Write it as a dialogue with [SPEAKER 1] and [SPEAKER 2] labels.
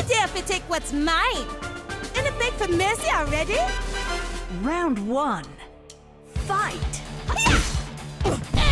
[SPEAKER 1] dare if you take what's mine? And a beg for mercy already?
[SPEAKER 2] Round 1. Fight!
[SPEAKER 1] Hiya!